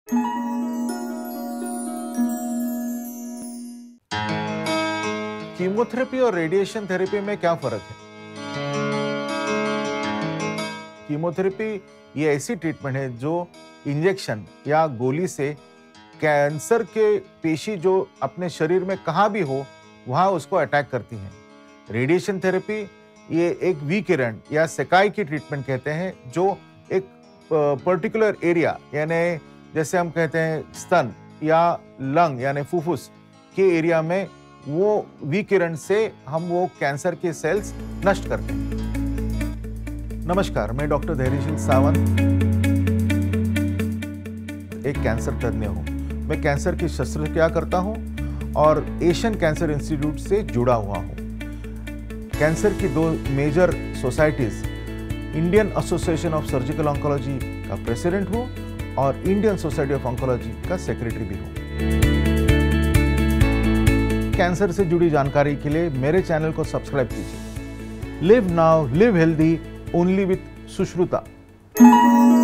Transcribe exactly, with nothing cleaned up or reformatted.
Chemotherapy और radiation therapy में क्या फर्क है? कीमोथेरेपी ये ऐसी ट्रीटमेंट है जो इंजेक्शन या गोली से कैंसर के पेशी जो अपने शरीर में कहाँ भी हो वहाँ उसको अटैक करती हैं। रेडिएशन थेरेपी ये एक विकिरण या सेकाई की ट्रीटमेंट कहते हैं जो एक पर्टिकुलर एरिया यानी जैसे हम कहते हैं स्तन या लंग यानी फुफ्फुस के एरिया में वो विकिरण से हम वो कैंसर के सेल्स नष्ट करते हैं। नमस्कार, मैं डॉक्टर धैर्यशील सावंत एक कैंसर तज्ञ हूँ। मैं कैंसर की शस्त्रक्रिया करता हूँ और एशियन कैंसर इंस्टीट्यूट से जुड़ा हुआ हूँ। कैंसर की दो major societies Indian association of surgical oncology का प्रेसिडेंट हूँ और इंडियन सोसाइटी ऑफ ऑन्कोलॉजी का सेक्रेटरी भी हूँ। कैंसर से जुड़ी जानकारी के लिए मेरे चैनल को सब्सक्राइब कीजिए। Live now, live healthy, only with Sushruta.